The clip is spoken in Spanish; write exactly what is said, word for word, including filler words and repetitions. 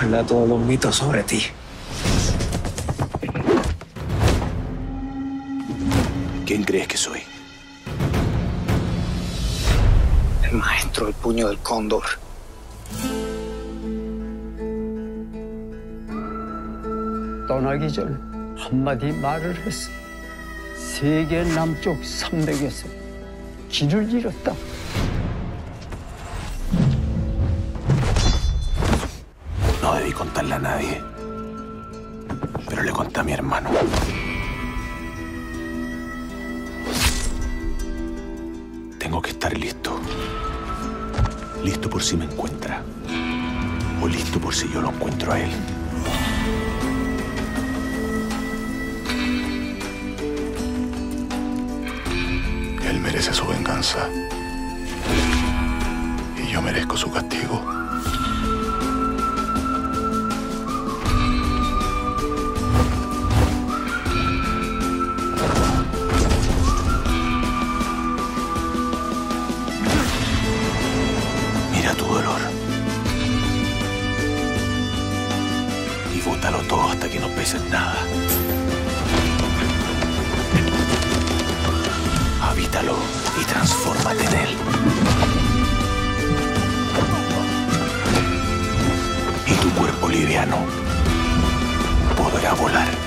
arrojarle todos los mitos sobre ti. ¿Quién crees que soy? El maestro del puño del cóndor. 떠나기 전 한마디 말을 했어. 세계 남쪽 산맥에서 길을 잃었다. No debí contarle a nadie, pero le conté a mi hermano. Tengo que estar listo. Listo por si me encuentra. O listo por si yo lo encuentro a él. Él merece su venganza. Y yo merezco su castigo. Mira tu dolor. Y bótalo todo hasta que no pese nada. Habítalo y transfórmate en él. Y tu cuerpo liviano podrá volar.